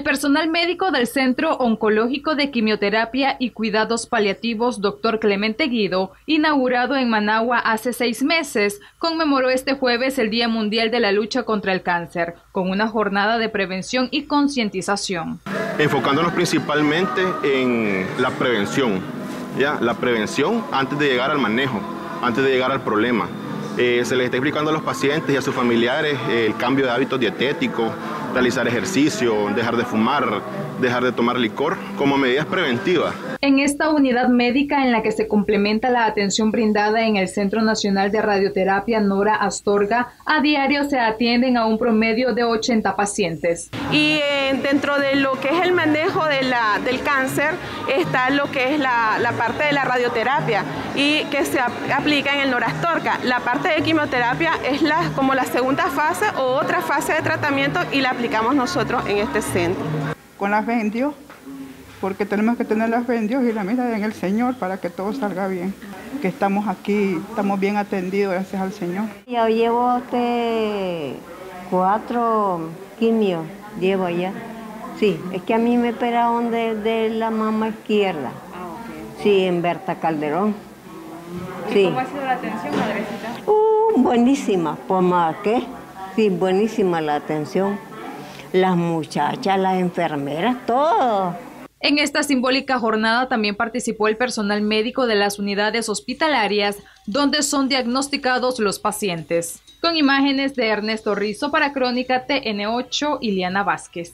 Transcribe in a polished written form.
personal médico del Centro Oncológico de Quimioterapia y Cuidados Paliativos Dr. Clemente Guido, inaugurado en Managua hace 6 meses, conmemoró este jueves el Día Mundial de la Lucha contra el Cáncer, con una jornada de prevención y concientización. Enfocándonos principalmente en la prevención, la prevención antes de llegar al manejo, antes de llegar al problema. Se les está explicando a los pacientes y a sus familiares el cambio de hábitos dietéticos, realizar ejercicio, dejar de fumar, dejar de tomar licor, como medidas preventivas. En esta unidad médica en la que se complementa la atención brindada en el Centro Nacional de Radioterapia Nora Astorga, a diario se atienden a un promedio de 80 pacientes. Y dentro de lo que es el manejo del cáncer está lo que es la parte de la radioterapia y que se aplica en el Nora Astorga. La parte de quimioterapia es como la segunda fase o otra fase de tratamiento y la aplicamos nosotros en este centro. Con la fe en Dios, porque tenemos que tener la fe en Dios y la mirada en el Señor para que todo salga bien. Que estamos aquí, estamos bien atendidos gracias al Señor. Yo llevo 4 quimios, llevo ya. Sí, es que a mí me operaron de la mama izquierda. Sí, en Berta Calderón. Sí. ¿Cómo ha sido la atención, madrecita? Buenísima, pues más que, sí, buenísima la atención. Las muchachas, las enfermeras, todo. En esta simbólica jornada también participó el personal médico de las unidades hospitalarias donde son diagnosticados los pacientes. Con imágenes de Ernesto Rizzo para Crónica TN8, Ileana Vázquez.